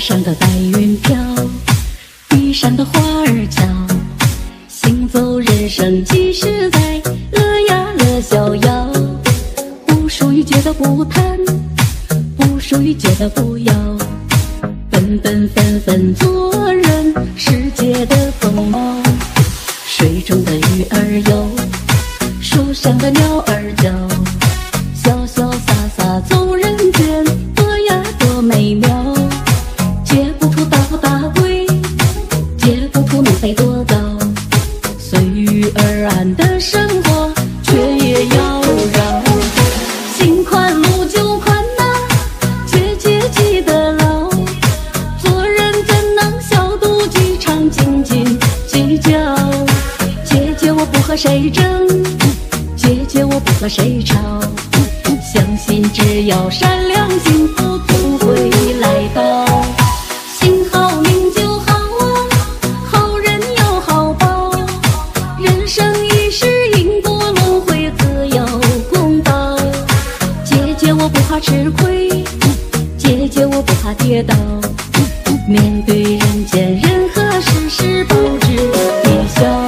上的白云飘，地上的花儿俏，行走人生几十载，乐呀乐逍遥。不属于觉得不贪，不属于觉得不要，本本分分做人世界的风貌。水中的鱼儿游，树上的鸟儿叫，潇潇洒洒走人间，多呀多美妙。解不出大富大贵，解不出能飞多高，随遇而安的生活却也要绕。心宽路就宽呐，切切记得牢，做人怎能小肚鸡肠斤斤计较。姐姐我不和谁争，姐姐我不和谁吵，相信只要善良幸福总会来到。心好命就好啊，好人有好报，人生一世因果轮回自有公道。姐姐我不怕吃亏，姐姐我不怕跌倒，面对人间任何世事保持微笑。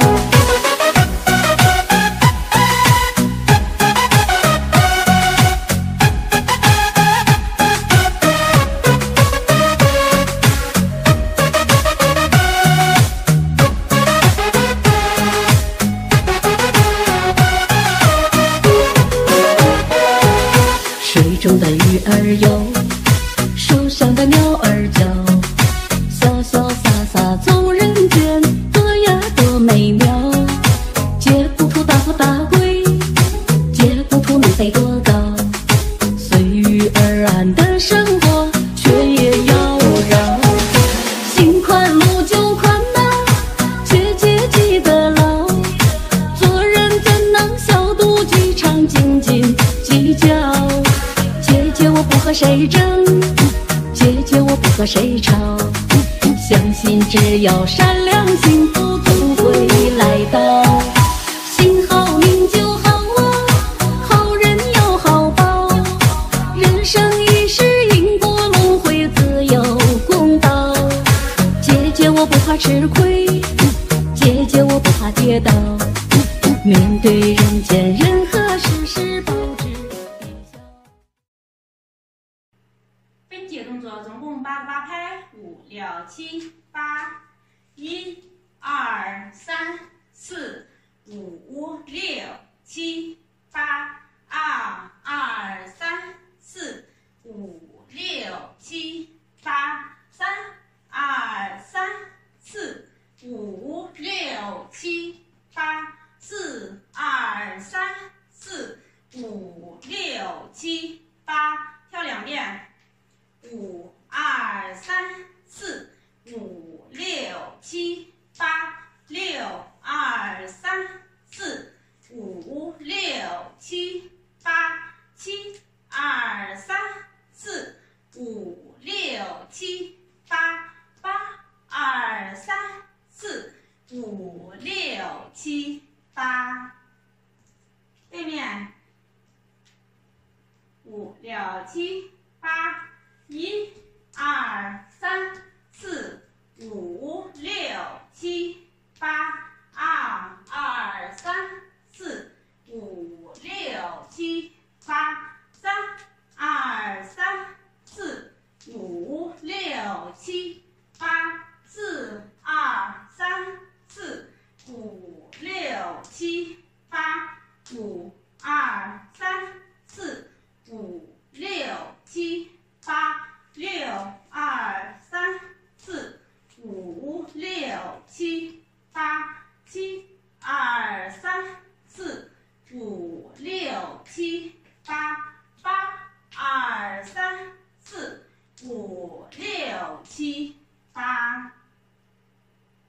水中的鱼儿游，树上的鸟儿叫，潇潇洒洒走人间，多呀多美妙。解不出大富大贵，解不出能飞多高，随遇而安的生活却也要绕。心宽路就宽呐，切切记得牢，做人怎能小肚鸡肠斤斤计较。姐姐我不和谁争，姐姐我不和谁吵，相信只要善良幸福总会来到。心好命就好啊，好人有好报，人生一世因果轮回自有公道。姐姐我不怕吃亏，姐姐我不怕跌倒，面对人间任何世事保持微笑。 分解动作总共8个八拍，5、6、7、8，1、2、3、4、5、6、7、8，2、3、4、5、6、7、8，3、3、4、5、6、7、8，4、3、4、5、6、7、8，跳2遍。5、2、3、4、5、6、7、8，6、2、3、4、5、6、7、8，7、2、3、4、5、6、7、8，8、2、3、4、5、6、7、8。对面5、6、7、8。1、2、